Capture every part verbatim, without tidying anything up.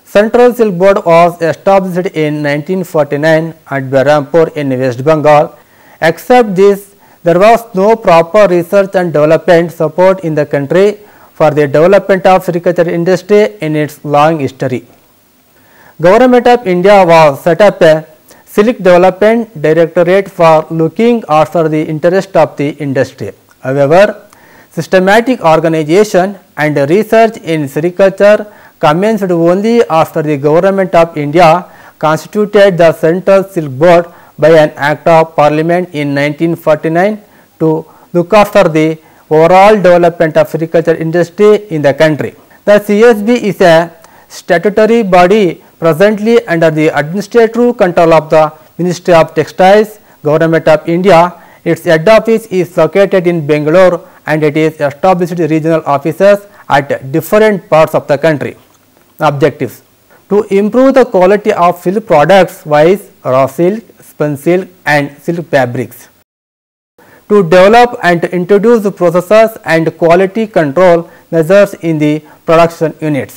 Central Silk Board was established in nineteen forty-nine at Berhampur in West Bengal. Except this, there was no proper research and development support in the country for the development of sericulture industry in its long history. Government of India was set up a Silk Development Directorate for looking after the interest of the industry. However, systematic organization and research in sericulture commenced only after the Government of India constituted the Central Silk Board by an Act of Parliament in nineteen forty-nine to look after the overall development of sericulture industry in the country. The C S B is a statutory body presently under the administrative control of the Ministry of Textiles, Government of India. Its head office is located in Bangalore and it is established regional offices at different parts of the country. Objectives: to improve the quality of silk products wise raw silk, spun silk and silk fabrics. To develop and introduce processes and quality control measures in the production units.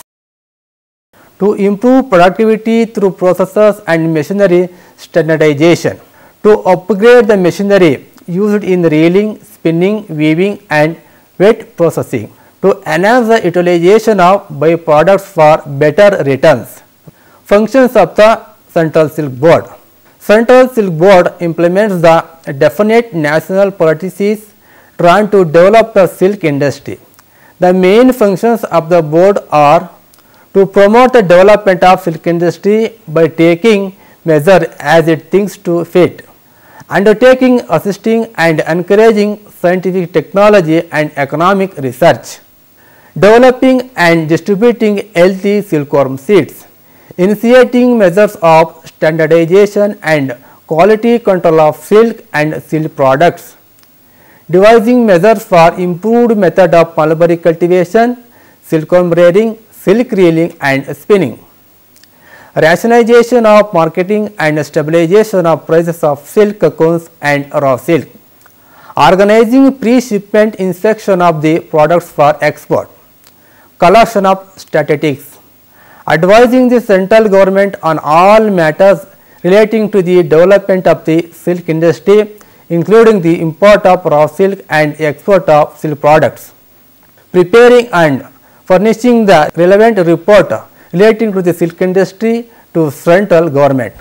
To improve productivity through processes and machinery standardization. To upgrade the machinery used in reeling, spinning, weaving and wet processing. To enhance the utilization of byproducts for better returns. Functions of the Central Silk Board. Central Silk Board implements the definite national policies drawn to develop the silk industry. The main functions of the board are to promote the development of silk industry by taking measures as it thinks to fit, undertaking, assisting and encouraging scientific technology and economic research, developing and distributing healthy silkworm seeds, initiating measures of standardization and quality control of silk and silk products, devising measures for improved method of mulberry cultivation, silkworm rearing, silk reeling and spinning, rationalization of marketing and stabilization of prices of silk cocoons and raw silk, organizing pre-shipment inspection of the products for export, collection of statistics, advising the central government on all matters relating to the development of the silk industry, including the import of raw silk and export of silk products, preparing and furnishing the relevant report relating to the silk industry to central government.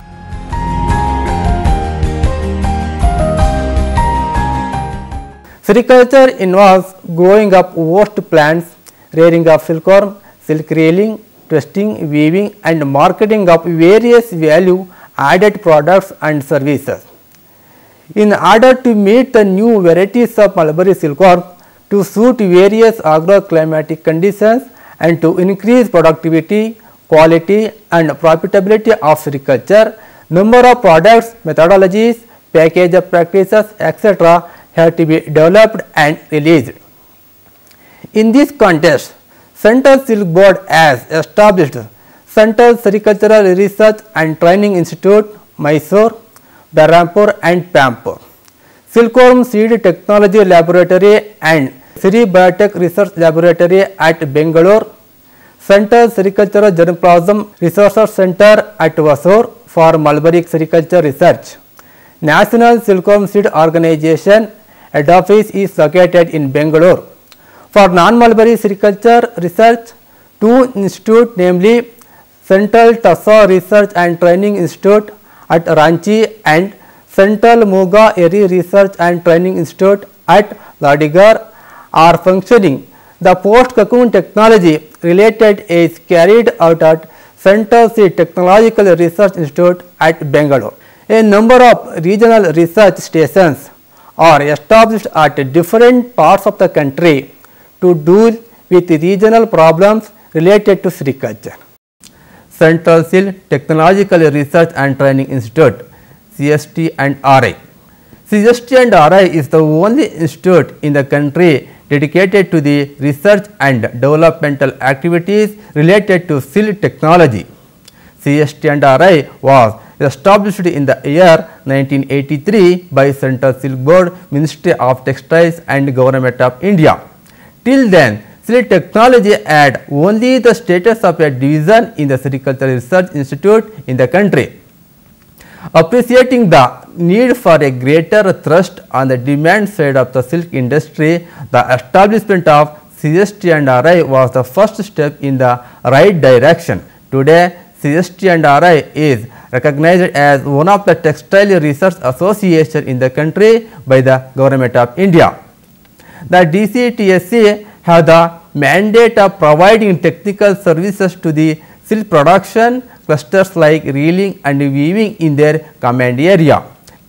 Sericulture involves growing of host plants, rearing of silkworm, silk reeling, twisting, weaving and marketing of various value added products and services. In order to meet the new varieties of mulberry silkworm to suit various agroclimatic conditions and to increase productivity, quality and profitability of sericulture, number of products, methodologies, package of practices, et cetera have to be developed and released. In this context, Central Silk Board has established Central Sericultural Research and Training Institute, Mysore, Berhampur and Pampur, Silkworm Seed Technology Laboratory and Sri Biotech Research Laboratory at Bangalore, Central Sericultural Germplasm Resource Center at Vasur for mulberry sericulture research. National Silkworm Seed Organization head office is located in Bangalore. For non-mulberry sericulture research, two institutes, namely Central Tussar Research and Training Institute at Ranchi and Central Muga Eri Research and Training Institute at Ladigar, are functioning. The post-cocoon technology related is carried out at Central Seed Technological Research Institute at Bangalore. A number of regional research stations are established at different parts of the country to deal with regional problems related to sericulture. Central Seed Technological Research and Training Institute, C S T and R I. C S T and R I is the only institute in the country dedicated to the research and developmental activities related to silk technology. C S T and R I was established in the year nineteen eighty-three by Central Silk Board, Ministry of Textiles and Government of India. Till then, Silk technology had only the status of a division in the Sericulture Research Institute in the country. Appreciating the need for a greater thrust on the demand side of the silk industry, the establishment of C S T and R I was the first step in the right direction. Today, C S T and R I is recognized as one of the textile research associations in the country by the Government of India. The D C T S C have the mandate of providing technical services to the silk production clusters like reeling and weaving in their command area.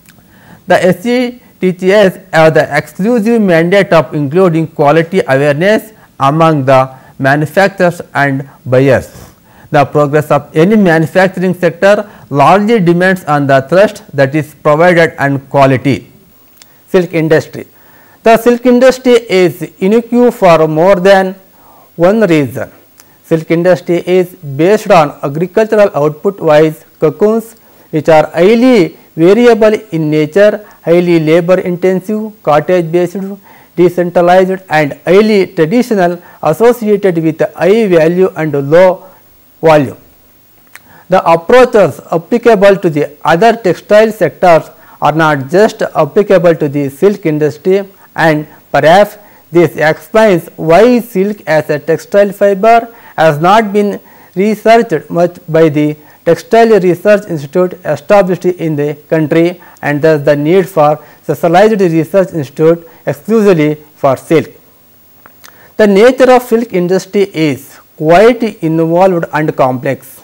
The S C T T S have the exclusive mandate of including quality awareness among the manufacturers and buyers. The progress of any manufacturing sector largely depends on the thrust that is provided and quality. Silk industry. The silk industry is unique for more than one reason. Silk industry is based on agricultural output wise cocoons which are highly variable in nature, highly labor intensive, cottage based, decentralized and highly traditional, associated with high value and low volume. The approaches applicable to the other textile sectors are not just applicable to the silk industry, and perhaps this explains why silk as a textile fiber has not been researched much by the Textile Research Institute established in the country, and thus the need for specialized research institute exclusively for silk. The nature of silk industry is quite involved and complex.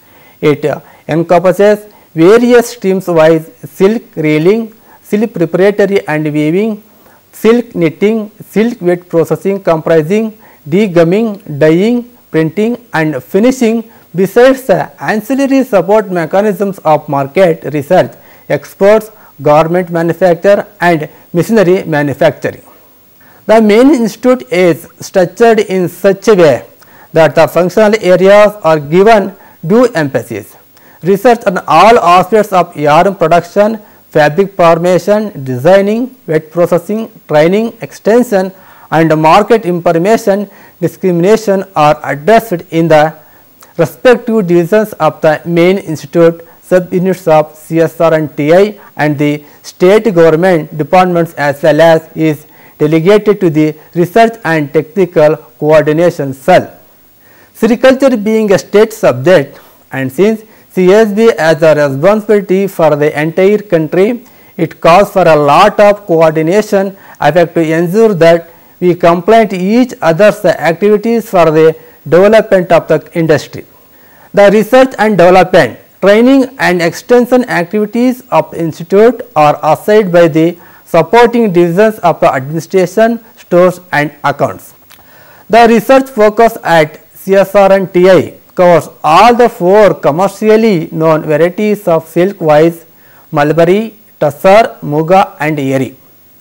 It encompasses various streams wise silk reeling, silk preparatory and weaving, silk knitting, silk wet processing comprising degumming, dyeing, printing and finishing, besides the ancillary support mechanisms of market research, exports, garment manufacture and machinery manufacturing. The main institute is structured in such a way that the functional areas are given due emphasis. Research on all aspects of yarn production, fabric formation, designing, wet processing, training, extension and market information discrimination are addressed in the respective divisions of the main institute, sub-units of C S R and T I and the state government departments, as well as is delegated to the research and technical coordination cell. Sericulture being a state subject, and since C S B has a responsibility for the entire country, it calls for a lot of coordination effort to ensure that we complete each other's activities for the development of the industry. The research and development, training and extension activities of the institute are assigned by the supporting divisions of the administration, stores and accounts. The research focus at C S R and T I covers all the four commercially known varieties of silk wise mulberry, tussar, muga and eri.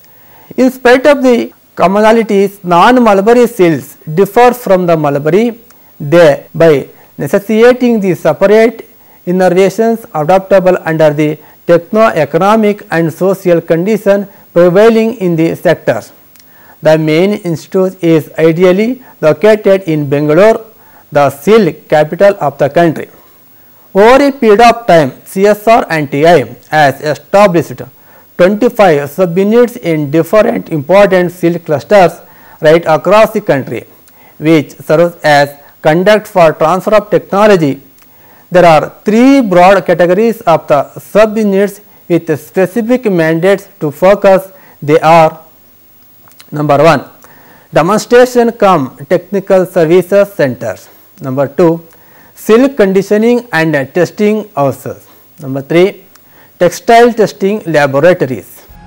In spite of the commonalities, non-mulberry silks differ from the mulberry, they by necessitating the separate innervations adaptable under the techno-economic and social condition prevailing in the sectors. The main institute is ideally located in Bangalore, the silk capital of the country. Over a period of time, C S R and T I has established twenty-five sub-units in different important silk clusters right across the country, which serves as conduct for transfer of technology. There are three broad categories of the sub-units with specific mandates to focus. They are: number one, demonstration cum technical services centers; number two, silk conditioning and testing houses; number three, textile testing laboratories.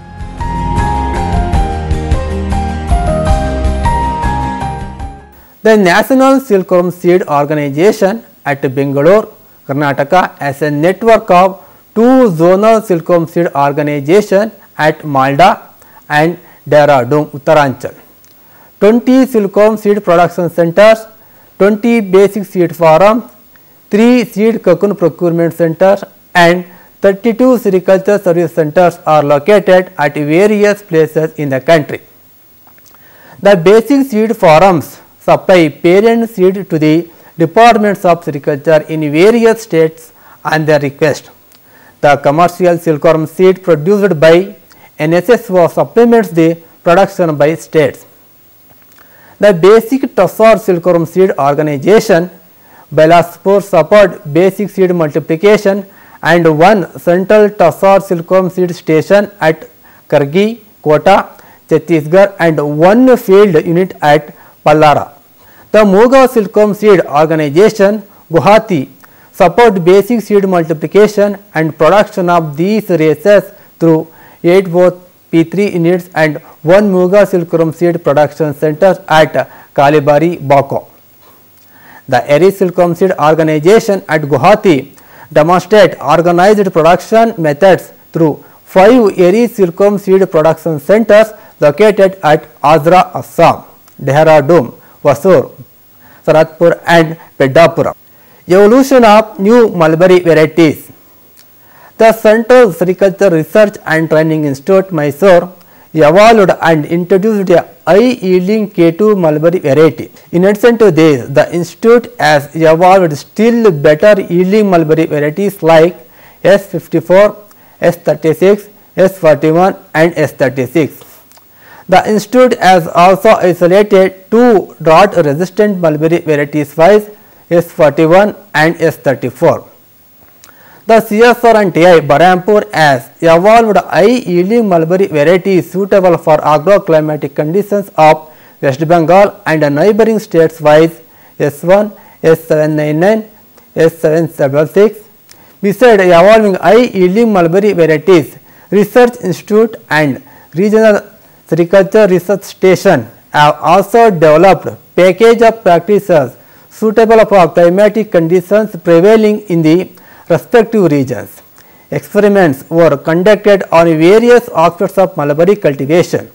The National Silkworm Seed Organization at Bangalore, Karnataka has a network of two zonal silkworm seed organizations at Malda and Dehradun, Uttaranchal, twenty silkworm seed production centers, twenty basic seed farms, three seed cocoon procurement centers and thirty-two sericulture service centers are located at various places in the country. The basic seed farms supply parent seed to the departments of sericulture in various states on their request. The commercial silkworm seed produced by N S S O supplements the production by states. The basic tussar silkworm seed organization Bilaspur support basic seed multiplication and one central tussar silkworm seed station at Kargi, Kota, Chhattisgarh and one field unit at Pallara. The Muga silkworm seed organization Guwahati support basic seed multiplication and production of these races through eight both P three units and one Muga silkworm seed production center at Kalibari, Bako. The Eri silkworm seed organization at Guwahati demonstrate organized production methods through five Eri silkworm seed production centers located at Azra, Assam, Dehradun, Vasur, Saratpur and Peddapura. Evolution of new mulberry varieties. The Central Sericulture Research and Training Institute, Mysore, evolved and introduced a high-yielding K two mulberry variety. In addition to this, the institute has evolved still better yielding mulberry varieties like S fifty-four, S thirty-six, S forty-one and S thirty-six. The institute has also isolated two drought-resistant mulberry varieties wise S forty-one and S thirty-four. The C S R and T I Berhampur has evolved high-yielding mulberry varieties suitable for agroclimatic conditions of West Bengal and neighboring states wise S one, S seven ninety-nine, S seven seventy-six. Besides evolving high-yielding mulberry varieties, Research Institute and Regional Sericulture Research Station have also developed package of practices suitable for climatic conditions prevailing in the respective regions. Experiments were conducted on various aspects of mulberry cultivation.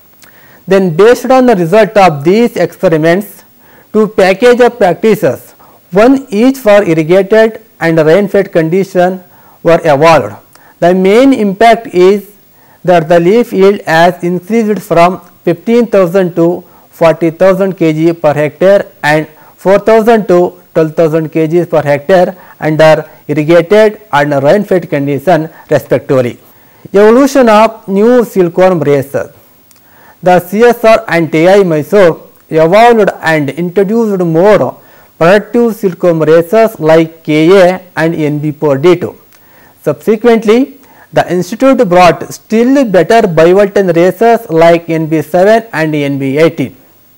Then based on the result of these experiments, two package of practices, one each for irrigated and rain-fed condition were evolved. The main impact is that the leaf yield has increased from fifteen thousand to forty thousand kilograms per hectare and four thousand to twelve thousand kilograms per hectare under irrigated and rain-fed condition respectively. Evolution of new silkworm races. The C S R and T I Mysore evolved and introduced more productive silkworm races like K A and N B four D two. Subsequently, the institute brought still better bivoltine races like N B seven and N B eighteen.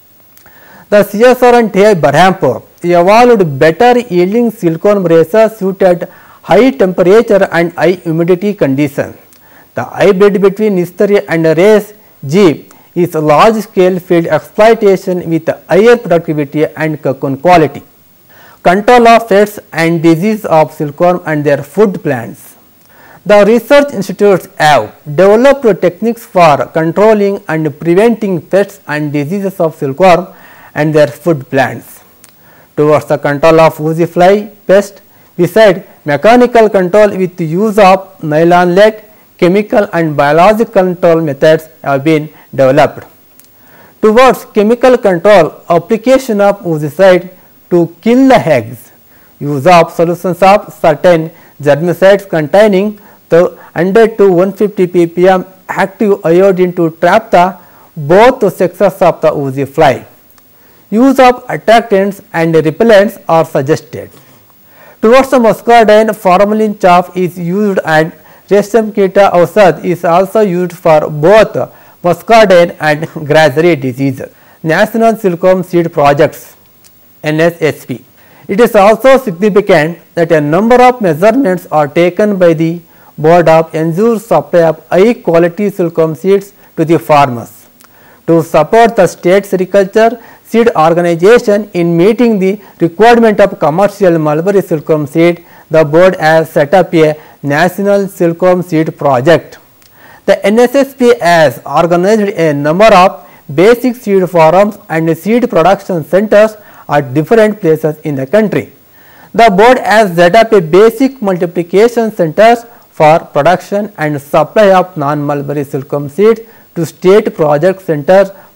The C S R and T I Berhampur evolved better yielding silkworm races suited high temperature and high humidity conditions. The hybrid between Nistari and race G is large scale field exploitation with higher productivity and cocoon quality. Control of pests and disease of silkworm and their food plants. The research institutes have developed techniques for controlling and preventing pests and diseases of silkworm and their food plants. Towards the control of oozy fly pest, beside mechanical control with the use of nylon net, chemical and biological control methods have been developed. Towards chemical control, application of oozicide to kill the eggs, use of solutions of certain germicides containing the one hundred to one hundred fifty p p m active iodine to trap the both sexes of the oozy fly. Use of attractants and repellents are suggested. Towards the muscardine, formalin chaff is used and Resham Kita Ausad is also used for both muscardine and grassy diseases. National Silkworm Seed Projects N S S P. It is also significant that a number of measurements are taken by the board of ensure supply of high quality silkworm seeds to the farmers. To support the state sericulture seed organization in meeting the requirement of commercial mulberry silkworm seed, the board has set up a national silkworm seed project. The N S S P has organized a number of basic seed forums and seed production centers at different places in the country. The board has set up a basic multiplication centers for production and supply of non-mulberry silkworm seeds to state project centers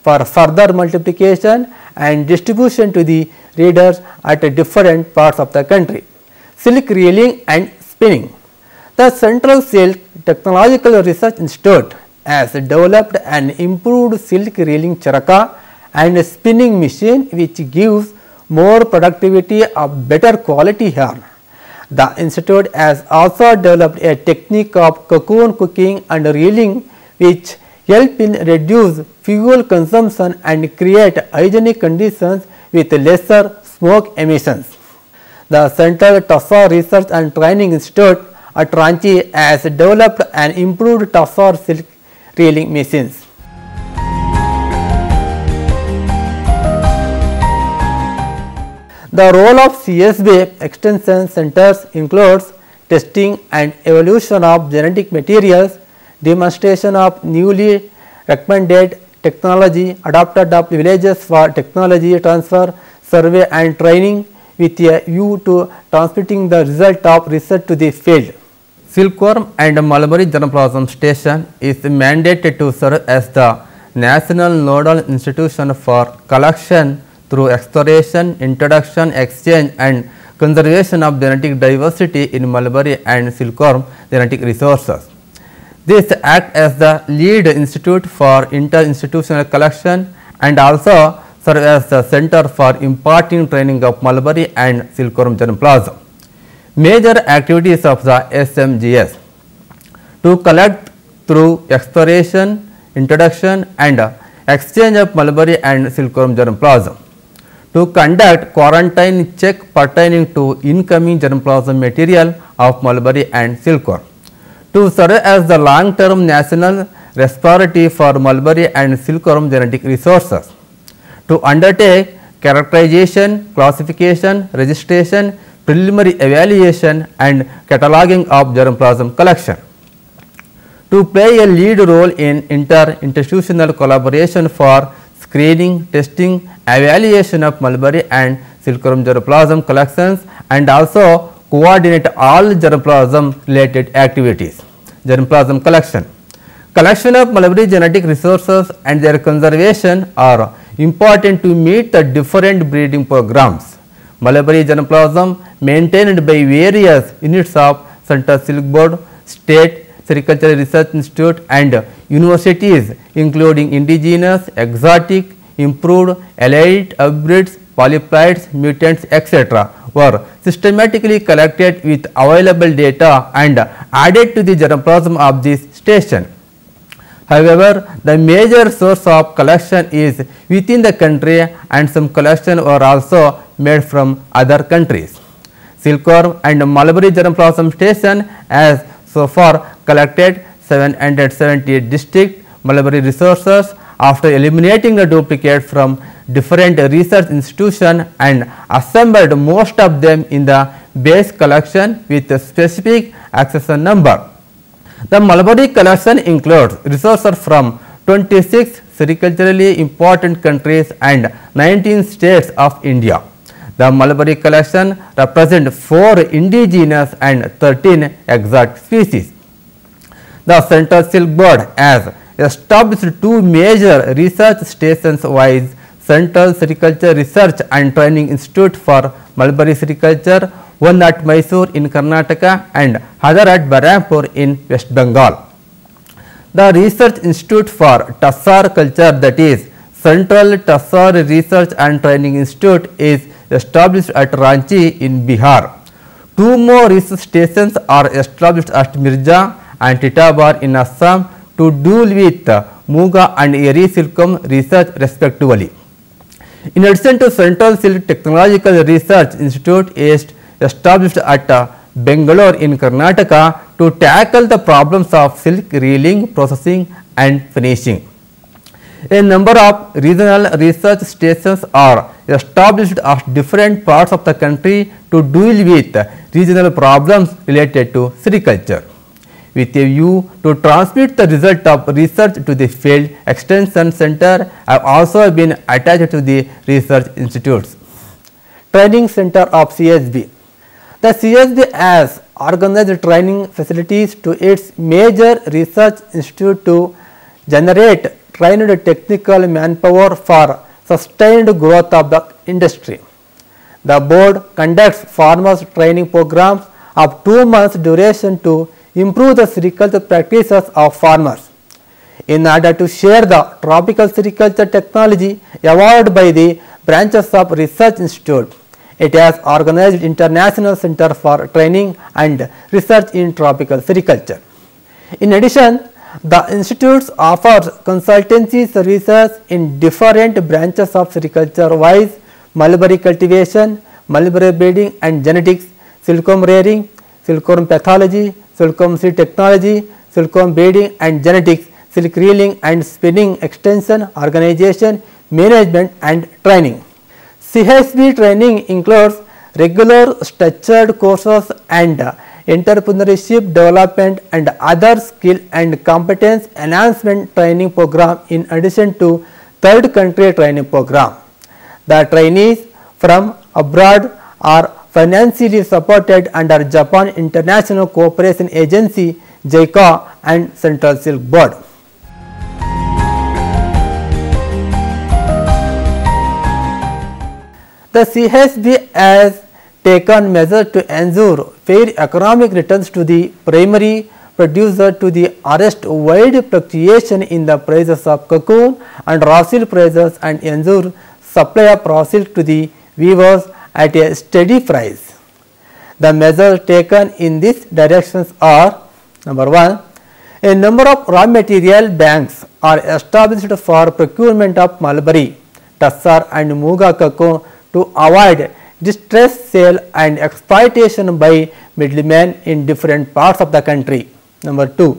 for further multiplication and distribution to the readers at different parts of the country. Silk reeling and spinning. The Central Silk Technological Research Institute has developed an improved silk reeling charaka and spinning machine which gives more productivity of better quality yarn. The institute has also developed a technique of cocoon cooking and reeling which help in reduce fuel consumption and create hygienic conditions with lesser smoke emissions. The Central Tussar Research and Training Institute at Ranchi has developed an improved tussar silk reeling machines. The role of C S B extension centers includes testing and evolution of genetic materials, demonstration of newly recommended technology, adopted of villages for technology transfer, survey and training with a view to transmitting the result of research to the field. Silkworm and Mulberry Germplasm Station is mandated to serve as the national nodal institution for collection through exploration, introduction, exchange and conservation of genetic diversity in mulberry and silkworm genetic resources. This acts as the lead institute for inter-institutional collection and also serve as the center for imparting training of mulberry and silkworm germplasm. Major activities of the S M G S: to collect through exploration, introduction and exchange of mulberry and silkworm germplasm, to conduct quarantine check pertaining to incoming germplasm material of mulberry and silkworm, to serve as the long-term national repository for mulberry and silkworm genetic resources, to undertake characterization, classification, registration, preliminary evaluation and cataloging of germplasm collection, to play a lead role in inter-institutional collaboration for screening, testing, evaluation of mulberry and silkworm germplasm collections and also coordinate all germplasm related activities. Germplasm collection. Collection of mulberry genetic resources and their conservation are important to meet the different breeding programs. Mulberry germplasm maintained by various units of Central Silk Board, State Sericulture Research Institute and universities including indigenous, exotic, improved, elite, hybrids, polyploids, mutants, et cetera were systematically collected with available data and added to the germplasm of this station. However, the major source of collection is within the country and some collection were also made from other countries. Silkworm and mulberry germplasm station has so far collected seven hundred seventy-eight distinct mulberry resources after eliminating the duplicate from different research institutions and assembled most of them in the base collection with a specific accession number. The mulberry collection includes resources from twenty-six sericulturally important countries and nineteen states of India. The mulberry collection represents four indigenous and thirteen exotic species. The Central Silk Board has established two major research stations viz. Central Sericulture Research and Training Institute for Mulberry Sericulture, one at Mysore in Karnataka and other at Berhampur in West Bengal. The Research Institute for Tussar Culture, that is Central Tussar Research and Training Institute, is established at Ranchi in Bihar. Two more research stations are established at Mirja and Titabar in Assam to deal with Muga and Eri silkworm research respectively. In addition to Central Silk Technological Research Institute is established at Bangalore in Karnataka to tackle the problems of silk reeling, processing and finishing. A number of regional research stations are established at different parts of the country to deal with regional problems related to sericulture. With a view to transmit the result of research to the field, extension center have also been attached to the research institutes. Training Center of C S B. The C S B has organized training facilities to its major research institute to generate trained technical manpower for sustained growth of the industry. The board conducts farmers training programs of two months duration to improve the sericulture practices of farmers. In order to share the tropical sericulture technology evolved by the branches of research institute, it has organized International Center for Training and Research in Tropical Sericulture. In addition, the institutes offers consultancy services in different branches of sericulture wise mulberry cultivation, mulberry breeding and genetics, silkworm rearing, silkworm pathology, silkworm seed technology, silkworm breeding and genetics, silk reeling and spinning extension, organization, management and training. C H B training includes regular structured courses and entrepreneurship development and other skill and competence enhancement training program in addition to third country training program. The trainees from abroad are financially supported under Japan International Cooperation Agency J I C A and Central Silk Board. The C H B has taken measures to ensure fair economic returns to the primary producer to the arrest wide fluctuation in the prices of cocoon and raw silk prices and ensure supply of raw silk to the weavers at a steady price. The measures taken in these directions are: number one, a number of raw material banks are established for procurement of mulberry, tussar and muga cocoon to avoid distress sale and exploitation by middlemen in different parts of the country. Number two,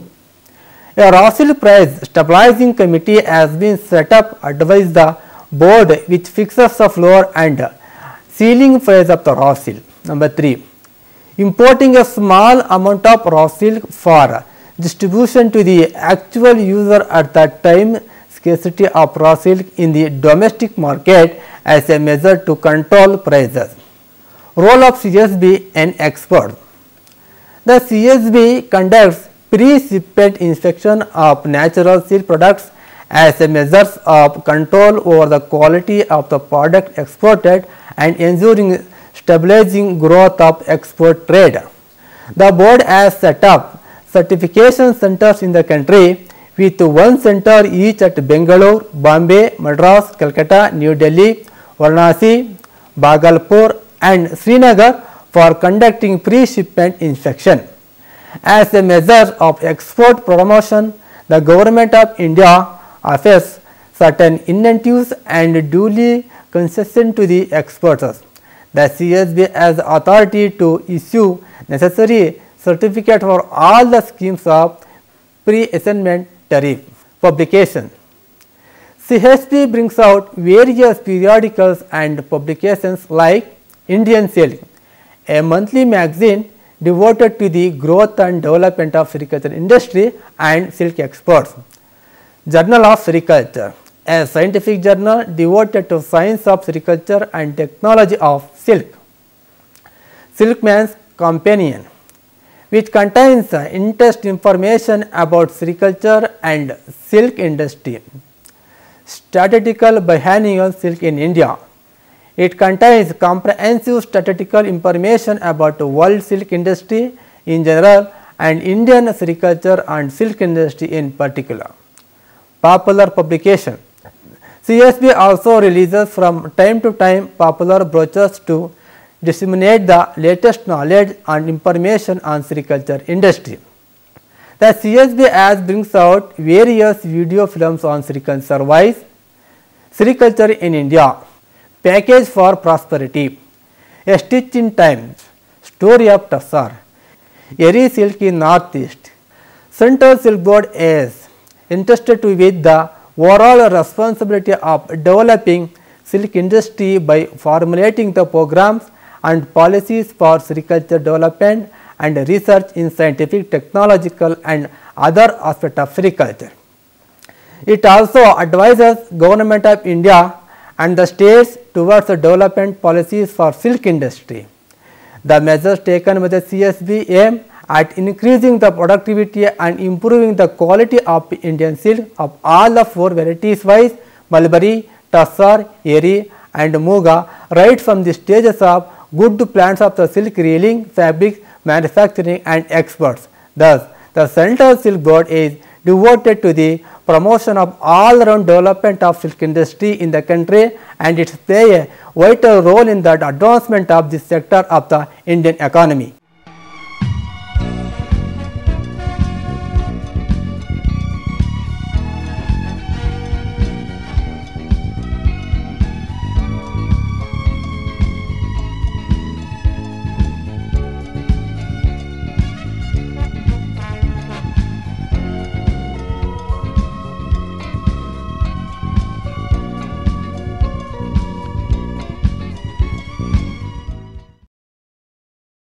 a raw silk price stabilizing committee has been set up to advise the board which fixes the floor and ceiling price of the raw silk. Number three, importing a small amount of raw silk for distribution to the actual user at the time scarcity of raw silk in the domestic market as a measure to control prices. Role of C S B and export. The C S B conducts pre-shipment inspection of natural silk products as a measure of control over the quality of the product exported and ensuring stabilizing growth of export trade. The board has set up certification centers in the country with one center each at Bangalore, Bombay, Madras, Calcutta, New Delhi, Varanasi, Bhagalpur and Srinagar for conducting pre-shipment inspection. As a measure of export promotion, the Government of India offers certain incentives and duly concession to the exporters. The C S B has authority to issue necessary certificate for all the schemes of pre-assignment tariff. Publication. C H B brings out various periodicals and publications like Indian Silk, a monthly magazine devoted to the growth and development of sericulture industry and silk exports. Journal of Sericulture, a scientific journal devoted to science of sericulture and technology of silk. Silkman's Companion, which contains interest information about sericulture and silk industry. Statistical Biennial Silk in India. It contains comprehensive statistical information about the world silk industry in general and Indian sericulture and silk industry in particular. Popular publication. C S B also releases from time to time popular brochures to disseminate the latest knowledge and information on sericulture industry. The C S B has brings out various video films on sericulture wise, sericulture in India, package for prosperity, a stitch in time, story of tussar, Eri silk in northeast. Central Silk Board is interested to with the overall responsibility of developing silk industry by formulating the programs and policies for sericulture development and research in scientific, technological and other aspects of sericulture. It also advises Government of India and the states towards the development policies for silk industry. The measures taken by the C S B aim at increasing the productivity and improving the quality of Indian silk of all the four varieties wise mulberry, tussar, eri and muga, right from the stages of good plants of the silk reeling, fabric manufacturing and exports. Thus, the Central Silk Board is devoted to the promotion of all-round development of silk industry in the country, and it plays a vital role in the advancement of this sector of the Indian economy.